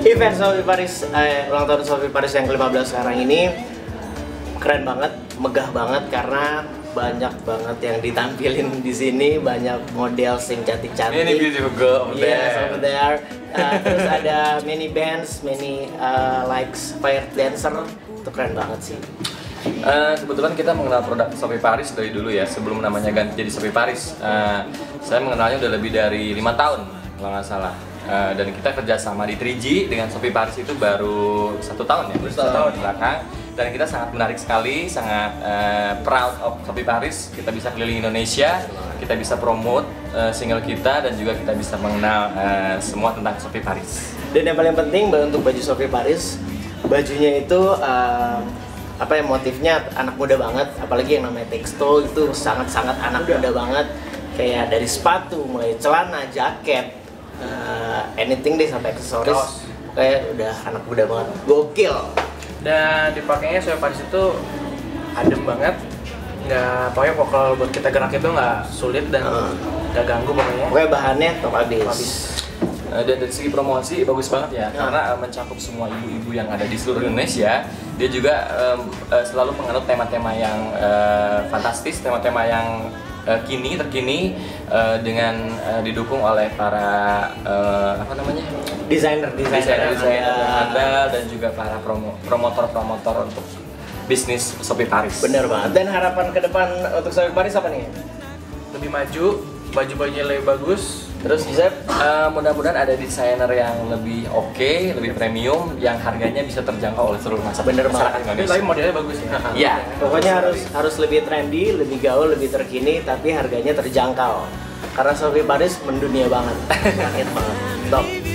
Event Shopee Paris, ulang tahun Shopee Paris yang ke-15 sekarang ini keren banget, megah banget karena banyak banget yang ditampilin di sini, banyak model yang cantik-cantik. Ini beautiful girl over there. Yes, over there. Terus ada many bands, many fire dancer, itu keren banget sih. Kebetulan kita mengenal produk Shopee Paris dari dulu ya, sebelum namanya ganti jadi Shopee Paris. Saya mengenalnya udah lebih dari 5 tahun kalau nggak salah. Dan kita kerjasama di 3G dengan Shopee Paris itu baru 1 tahun ya, baru 1 tahun belakang. Dan kita sangat menarik sekali, sangat proud of Shopee Paris. Kita bisa keliling Indonesia, kita bisa promote single kita, dan juga kita bisa mengenal semua tentang Shopee Paris. Dan yang paling penting untuk baju Shopee Paris, bajunya itu motifnya anak muda banget, apalagi yang namanya textile itu sangat-sangat anak muda banget. Kayak dari sepatu, mulai celana, jaket, anything deh sampai aksesoris, kayak udah anak muda banget, gokil. Dan dipakainya Shopee Paris itu adem banget, pokoknya kalau buat kita gerak itu nggak sulit dan nggak ganggu pokoknya. Pokoknya bahannya top abis. Dan dari segi promosi bagus banget ya, karena mencakup semua ibu-ibu yang ada di seluruh Indonesia. Dia juga selalu menganut tema-tema yang fantastis, tema-tema yang terkini, dengan didukung oleh para desainer handal dan juga para promotor untuk bisnis Shopee Paris. Bener banget. Dan harapan ke depan untuk Shopee Paris apa nih? Lebih maju, baju-bajunya lebih bagus. Terus Gisep, mudah-mudahan ada desainer yang lebih oke, lebih premium, yang harganya bisa terjangkau oleh seluruh masyarakat Indonesia. Tapi modelnya bagus ya. Iya. Pokoknya harus lebih trendy, lebih gaul, lebih terkini, tapi harganya terjangkau. Karena Shopee Paris mendunia banget, rakyat banget, top.